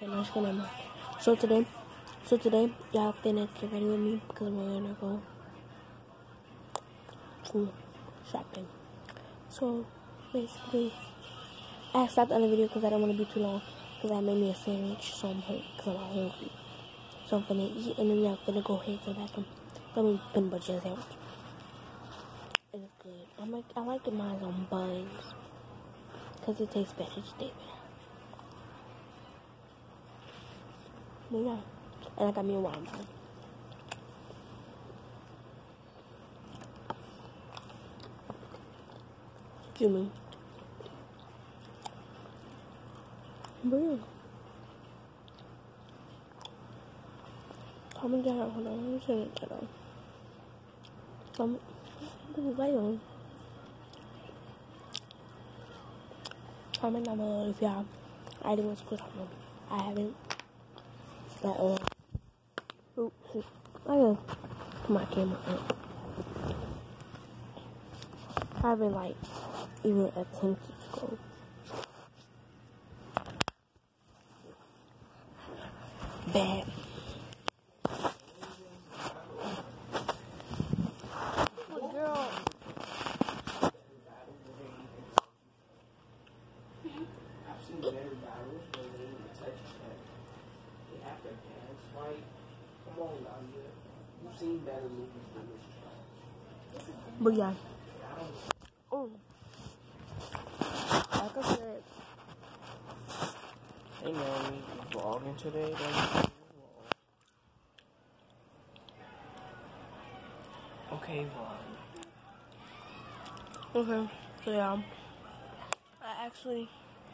So today, y'all finna get ready with me because we're gonna go to shopping. So basically, I stopped the other video because I don't want to be too long because I made me a sandwich, so I'm hungry because I'm hungry. So I'm finna eat and then I'm finna go ahead to the bathroom. I'm gonna put a bunch of sandwich. It's good. I like the mine on buns because it tastes better each day. But yeah, and I got me a wine bottle. Excuse me. But yeah. Comment down. Hold on, let me turn it on. Comment down below if y'all already went to school. I haven't. But oops. I gotta put my camera up. I haven't like even attempted to go. Bad. Girl. I've seen better battles where they need to touch each other. They have their hands fight. Come on, now, you've seen better movies than this. But yeah. Oh. Like I said. Hey man, you vlogging today? Okay, vlog. Okay. So yeah. I actually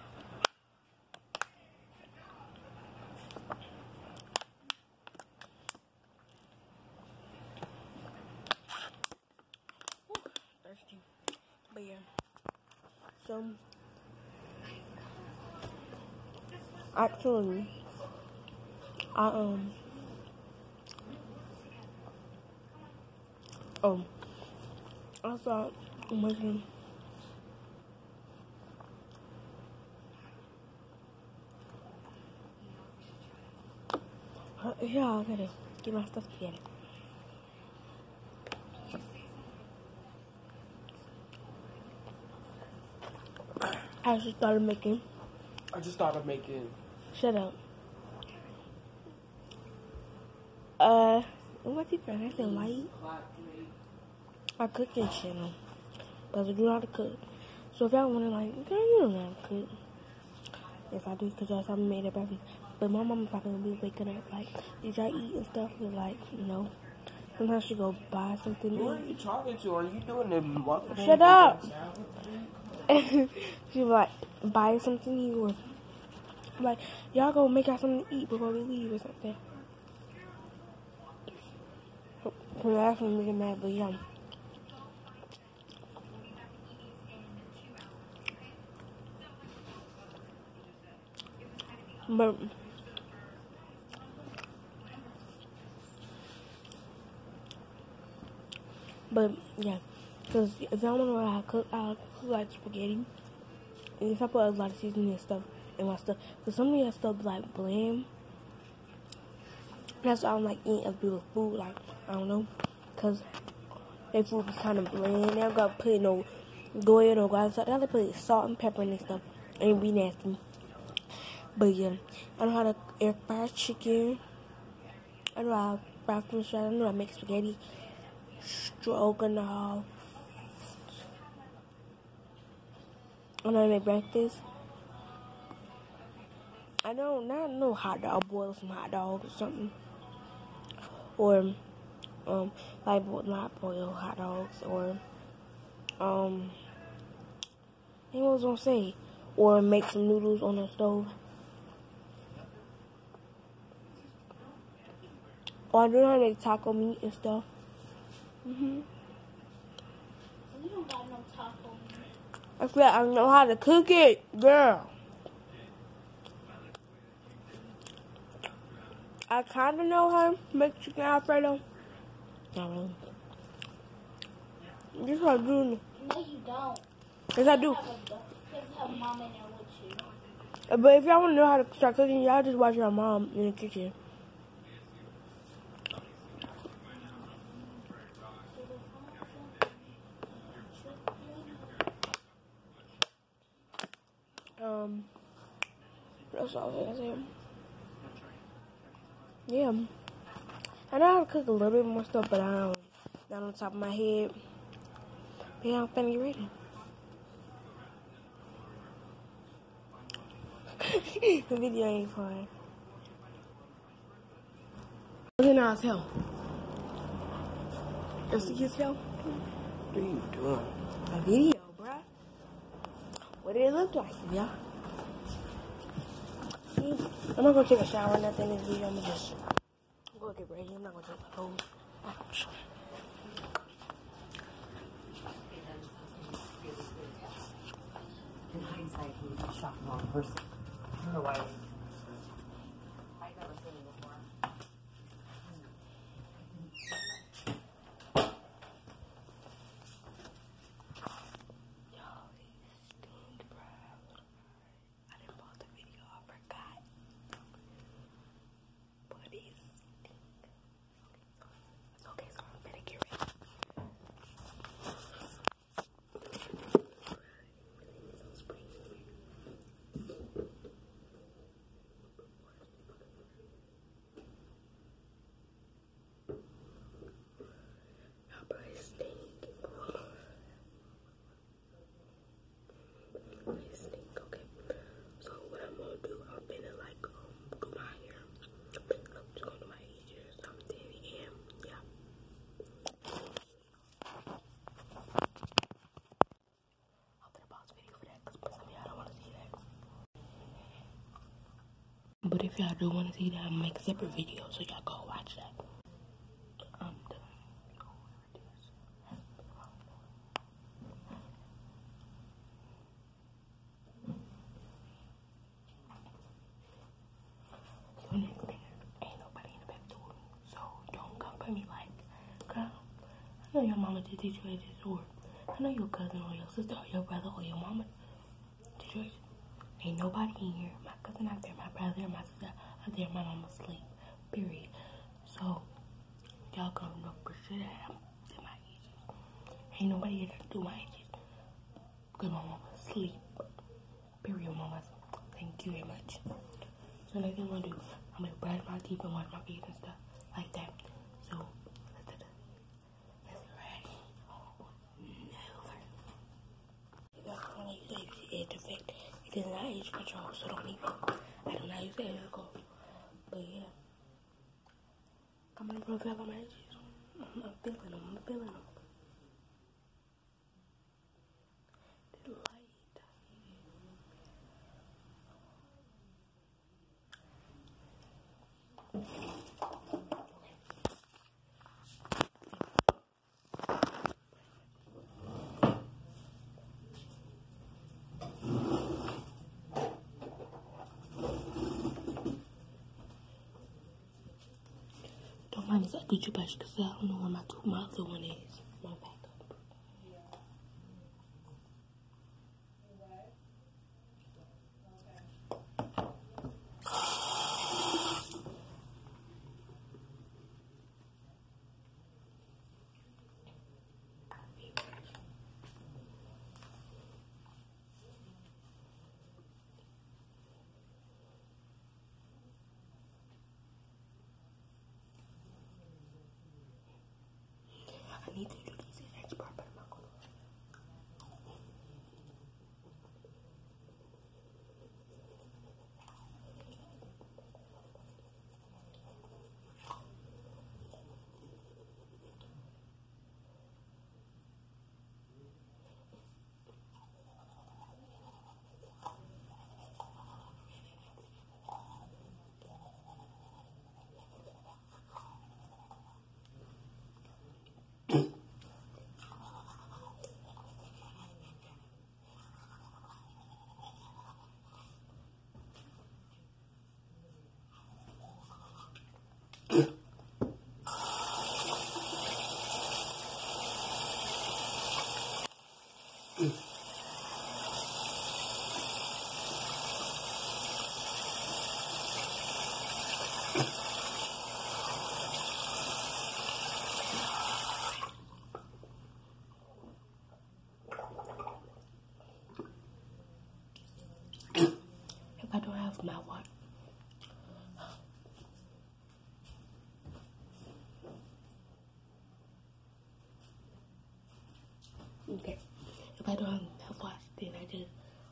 thirsty. But yeah. So actually I thought making yeah, I gotta get my stuff together. I just started making. Shut up. What you trying to say, light? I cooking channel. But I do know how to cook. So if y'all wanna like, girl, you don't know how to cook. If I do, because I haven't made it breakfast. But my mama probably gonna be waking up like, did y'all eat and stuff? And like, no. Sometimes she go buy something. Who are you talking to? Are you doing the mukbang? Shut up! She like, buy something new or like, y'all go make out something to eat before we leave or something. Cause that's when we get mad, but yeah. But yeah, because if y'all want to know how to cook, I cook like spaghetti. And if I put a lot of seasoning and stuff in my stuff, because some of your stuff be like bland. That's why I don't like eating other people's food. Like, I don't know, because their food be kind of bland. They don't got to put no Goya or garlic sauce. They have to put salt and pepper and stuff. And it be nasty. But yeah, I know how to air fry chicken. I know how to fry fish. I know how to make spaghetti. Stroganoff. I know how to make breakfast. I know not no hot dog, boil some hot dogs or something. Or like not boil hot dogs or I think what I was gonna say. Or make some noodles on the stove. Or I do know how to make taco meat and stuff. You don't got no taco meat. I feel like I know how to cook it, girl. I kind of know how to make chicken Alfredo. Not really. Yes, I do. No, you don't. Yes, I do. You have mom in there with you. But if y'all want to know how to start cooking, y'all just watch your mom in the kitchen. That's all I was gonna say. Yeah. I know how to cook a little bit more stuff, but I don't. Not on the top of my head. But yeah, I'm finna get ready. The video ain't fun. Look at Nas Hill. You see his Hill? What are you doing? A video, bruh. What did it look like, y'all? I'm not gonna take a shower or nothing in this video. I'm gonna just go get ready. I'm not gonna take my clothes. In hindsight, he was a shocked wrong person. I don't know why. I've never seen him before. I didn't pause the video. I forgot. But it stink. It's okay, so I'm gonna get ready. Okay. So what I'm gonna do, I'm finna like do my hair. I'm just gonna do my hair or something, and yeah. I'm gonna pause the video for that because some of y'all don't want to see that. But if y'all do want to see that, I'm gonna make a separate video, so y'all go watch that. I'm done. So next thing, ain't nobody in the back door, so don't come for me like, girl, I know your mama did teach you at this door. I know your cousin or your sister or your brother or your mama did you. Ain't nobody in here. My cousin out there, my brother, my sister out there, my mama asleep. Period. So y'all gonna know for sure that I'm doing my edges. Ain't nobody here to do my edges. Because my mama asleep. Period, mama. Thank you very much. So next thing I'm gonna do, I'm gonna brush my teeth and wash my face and stuff like that. So let's get ready. You guys wanna use edge effect. It is not edge control, so don't even. I do not use edge control. But yeah. I'm gonna reveal on my edges. I'm feeling them. I'm feeling them. The light. Don't mind this ugly toothbrush because I don't know where my other one is. My backup. I need to do these next part, but I'm not gonna. Okay. If I don't have mouthwash, then I just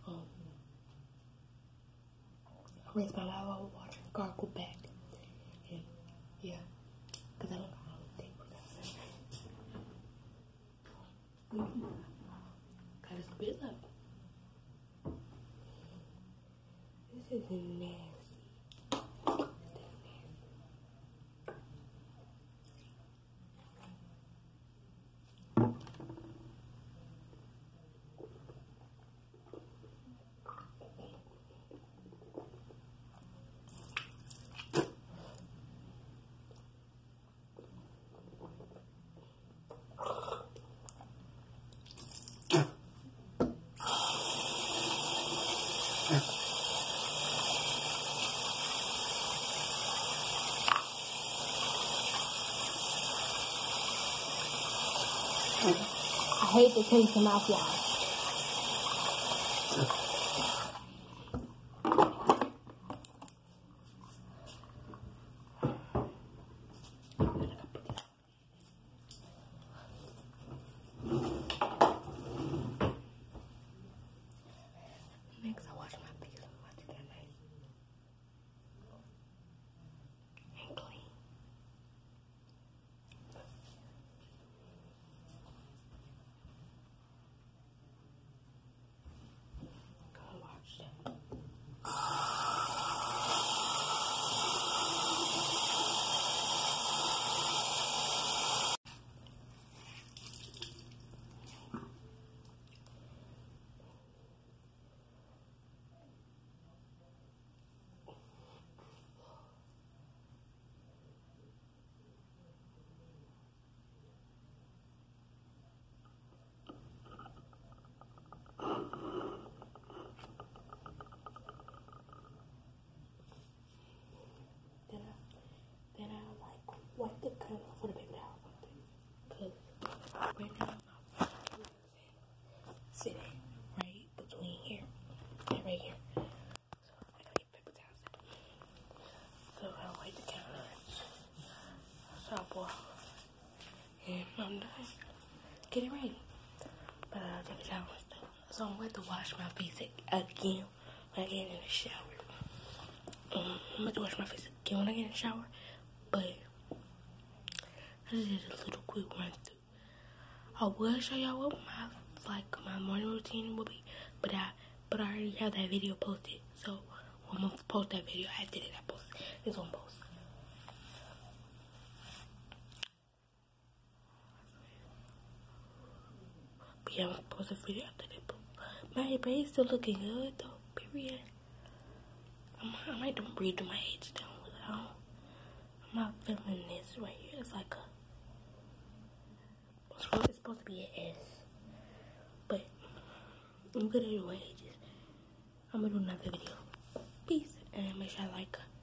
rinse my mouth out with water, gargle back, and yeah, because I don't know how to think without that. Gotta spit up. This is nasty. I hate the taste of mouthwash. Next, I wash my face. Watch that nice and clean. Go watch that. Then I like wipe the cut off with a paper towel. Cause right now my sitting right between here and right here. So I gotta get paper towels. So I'll wipe the counter, sop off, and I'm done. Get it ready. But I'll take a shower still. So I'm going to wash my face again when I get in the shower. I'm going to wash my face again when I get in the shower. But I just did a little quick run through. I will show y'all what my morning routine will be, but I already have that video posted. So I'm gonna post that video after that I post this one post. But yeah, I'm gonna post a video after that post. My braid's still looking good though, period. I might don't redo my edge down with it. I'm not feeling this right here. It's like it's supposed to be an S. But I'm gonna do edges. I'm gonna do another video. Peace. And make sure I like